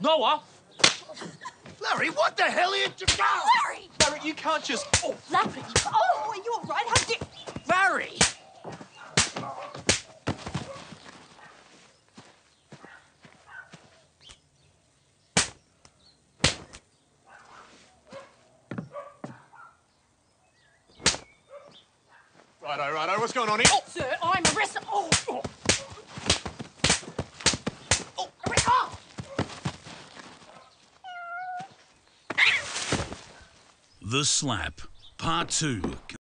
Lower. Larry, what the hell are you doing? Larry! Larry, you can't just... Oh, Larry! Oh, are you all right? How did... Larry! Righto. What's going on here? Oh, Sir, I'm arrested. Oh! The Slap, Part 2.